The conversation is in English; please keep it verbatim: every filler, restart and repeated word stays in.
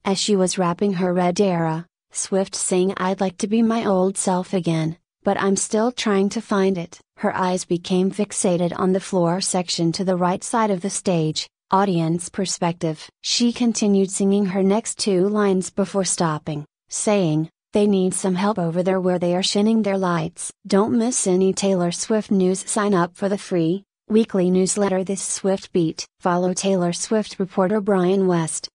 As she was wrapping her red era, Swift sang "I'd like to be my old self again, but I'm still trying to find it." Her eyes became fixated on the floor section to the right side of the stage, audience perspective. She continued singing her next two lines before stopping, saying, "They need some help over there where they are shinning their lights." Don't miss any Taylor Swift news. Sign up for the free, weekly newsletter This Swift Beat. Follow Taylor Swift reporter Bryan West